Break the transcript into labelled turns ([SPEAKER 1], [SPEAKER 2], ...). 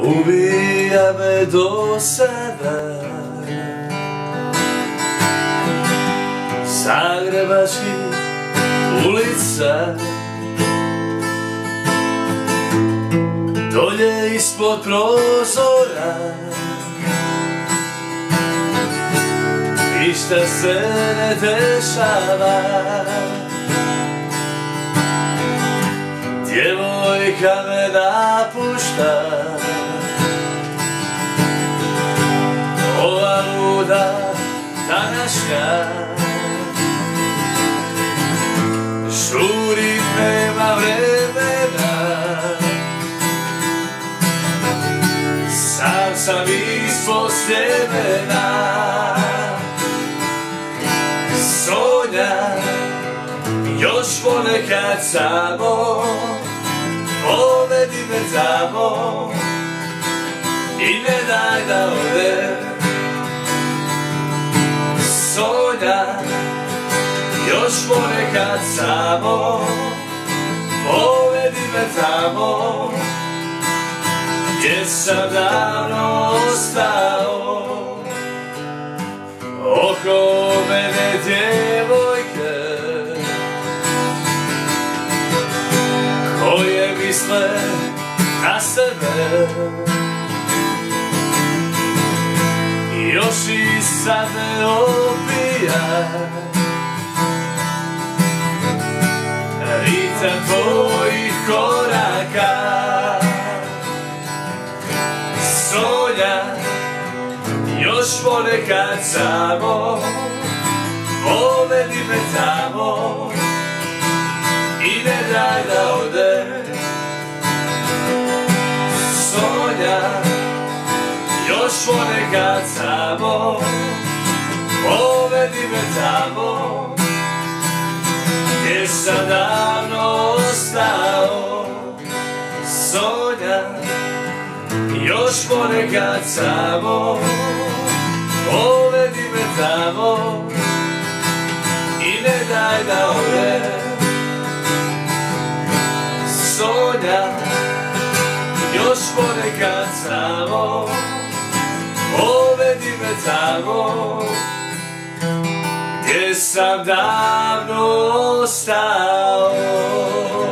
[SPEAKER 1] ubija me do sada. Zagrebačkih ulica, dolje ispod prozora, ništa se ne dešava. Djevojka me napušta, ova luda današnja. Žurim, nema vremena, sam sam ispod sjemena. Sonja, još ponekad samo, povedi me tamo i ne daj da odem. Sonja, još ponekad samo, povedi me tamo gdje sam davno ostao. Oko mene djevojke koje misle na sebe, još i sad me opija ritam tvojih koraka. Sonja, još ponekad samo, povedi me tamo i ne daj da odem. Sonja, još ponekad samo, povedi me tamo gdje sam davno ostao. Sonja, još ponekad samo, povedi me tamo i ne daj da odem. Sonja, još ponekad samo, povedi me tamo gdje sam davno ostao.